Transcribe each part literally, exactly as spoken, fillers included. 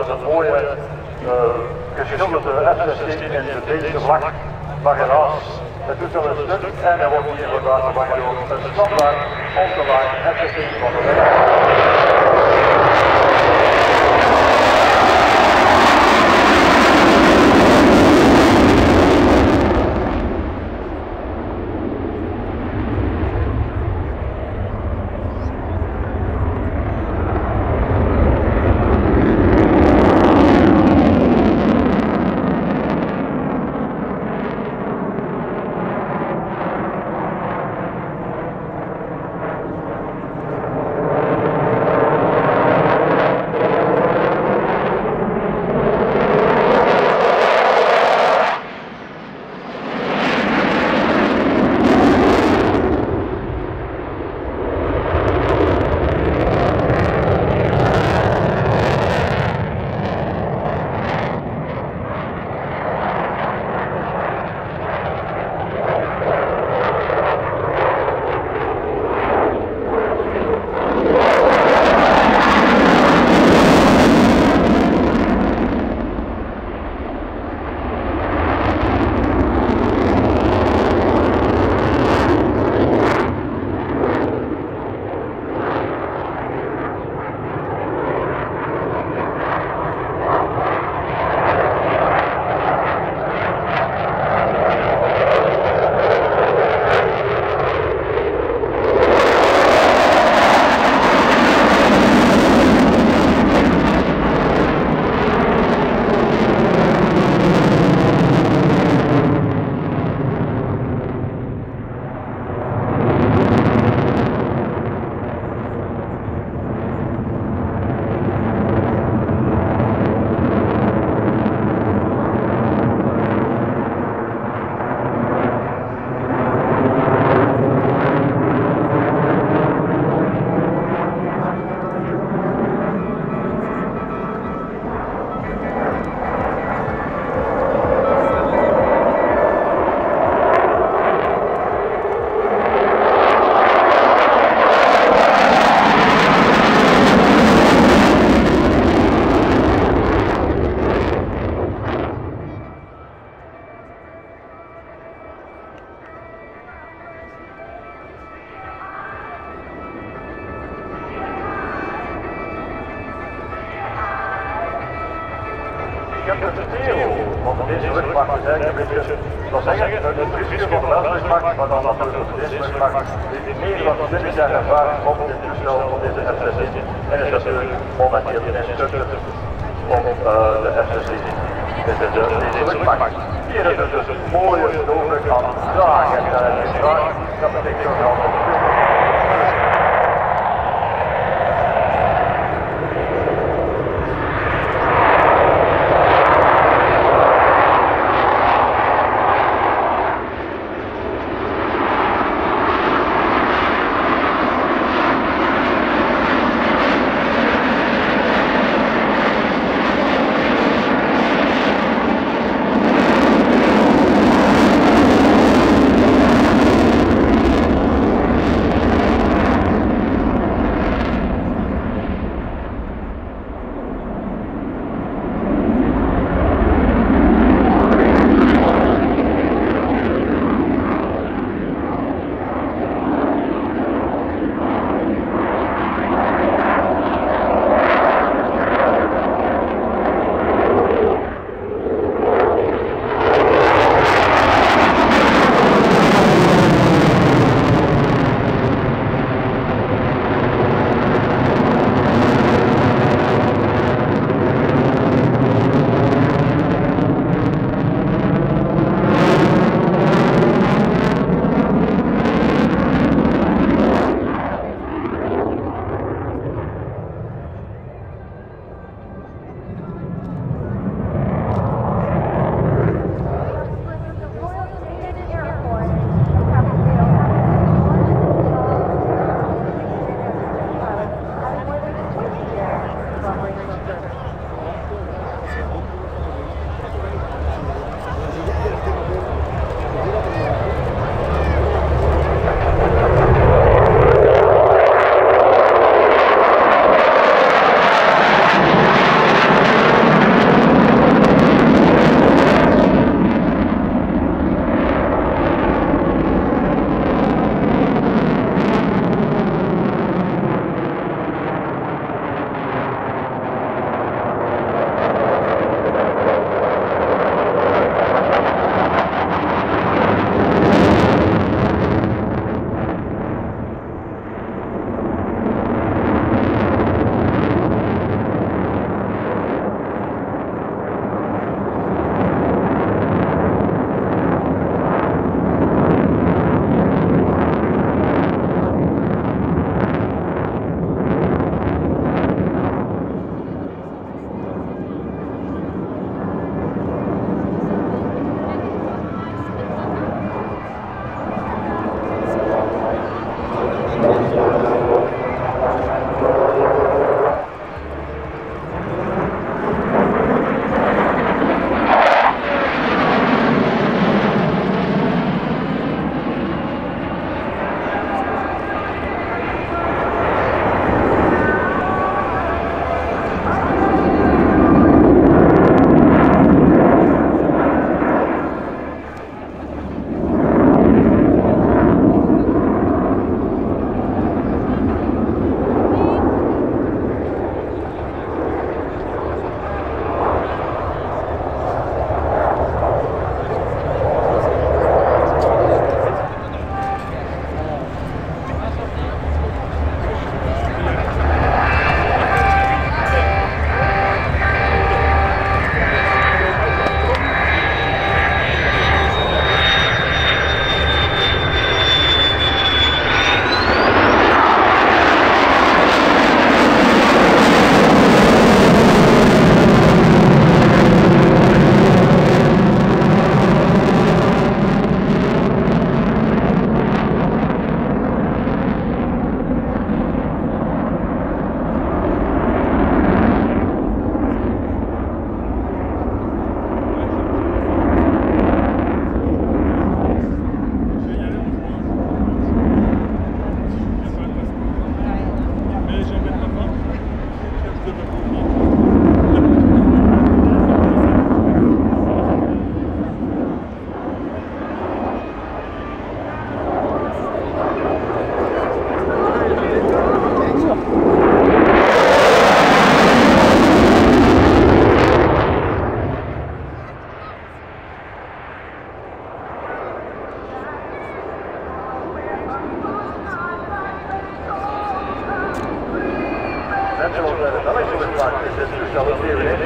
is een mooie uh, geschilderde F zestien in de Deense vlag, maar helaas, het doet wel een stuk en er wordt hier inderdaad vervangen door een standaard on-the-line F zestien van de weg. Ik heb het deel van deze luchtmacht is eigenlijk een beetje, ik zal zeggen, het principe van de luchtmacht, maar dan natuurlijk deze luchtmacht heeft meer dan twintig jaar ervaring op dit toestel van deze F zestien en is natuurlijk momenteel in stukken op uh, de F zestien. Dit is de, deze luchtmacht. Hier is het dus een mooie stoven kan dragen. Dat betekent zo wel.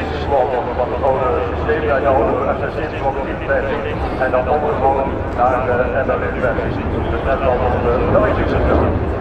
gesloten van het oude systeem dat je oude accessieblok niet bent en dan omgevouwen naar de M L V-versie. Dus net als de Belgische systeem.